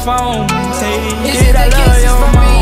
phone. Take Is it, it I the love kisses your from mom. me?